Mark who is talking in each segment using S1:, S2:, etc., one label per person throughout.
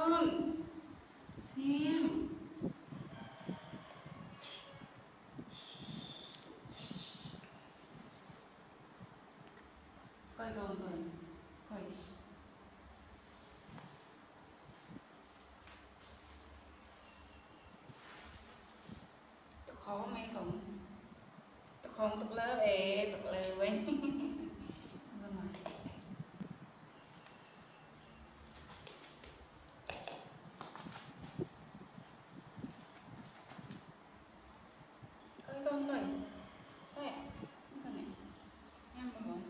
S1: con xem coi con coi coi tụi khó mấy không tụi không tụi lớn tụi lơ vậy vâng ạ coi con coi coi ạ con này nhâm mà không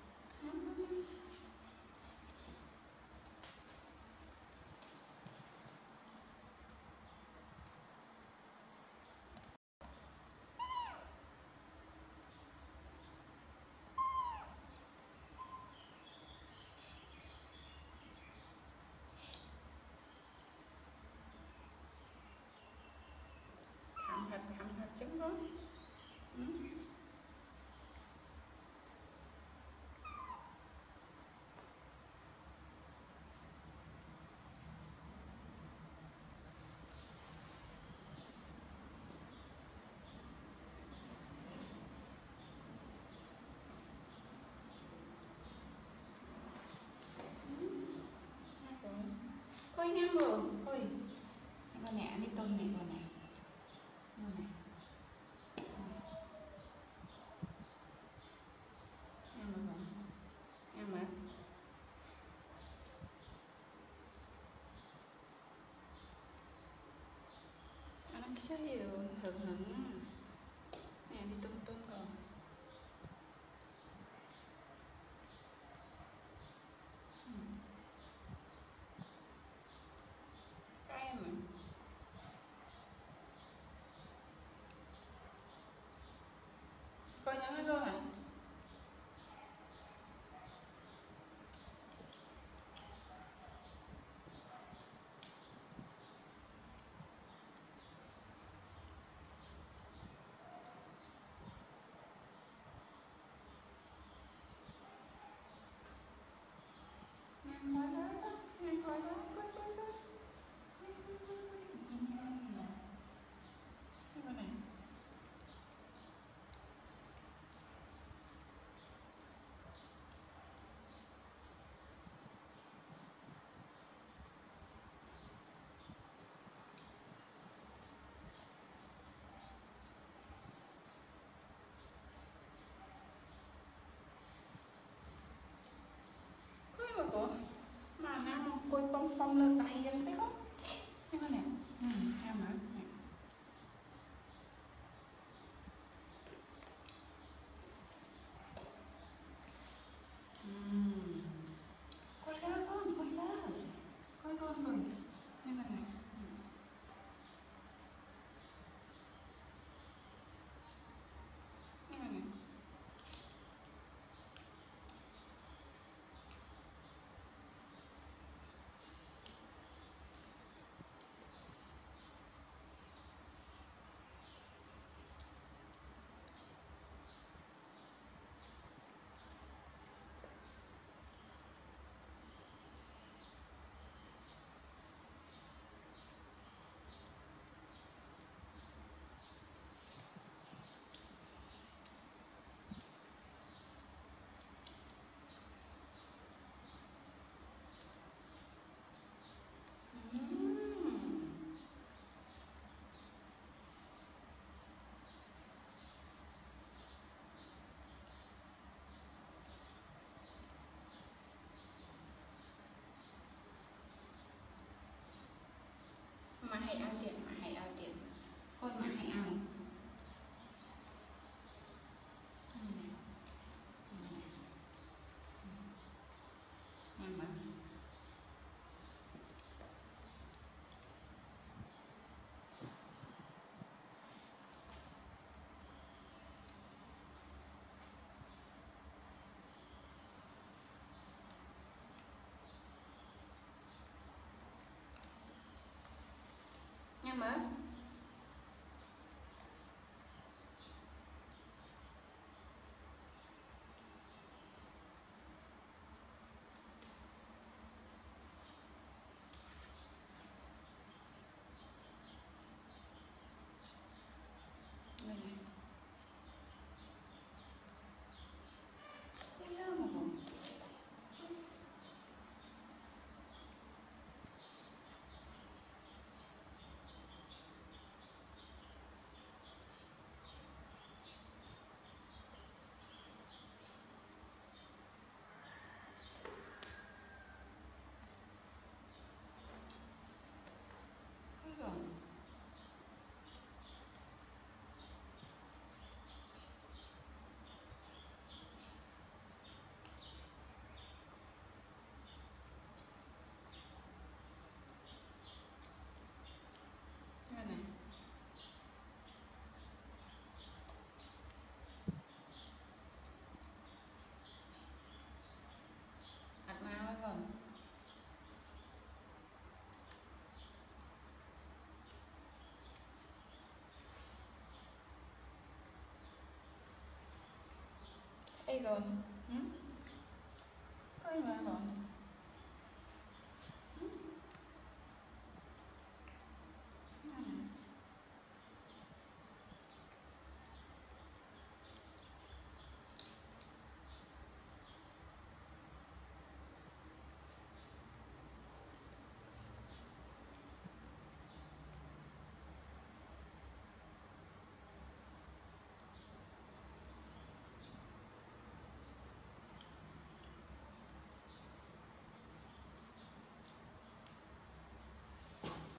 S1: khám hạch chấm con coi nhâm rồi coi con nè đi tôm này con này con này nhâm mà không nhâm mà anh bisa hiểu hưởng hứng nè đi tôm tôm rồi cái em mà coi nhắm hết luôn à em coi đó em coi đó coi đó cái con này coi mà cô mà nào coi bông bông lên tay em thấy không cái con này em hả coi đó con coi đó coi con rồi cái con này cái con này mà hay ao tiền coi mà hay ao em mà đây rồi. Có người rồi.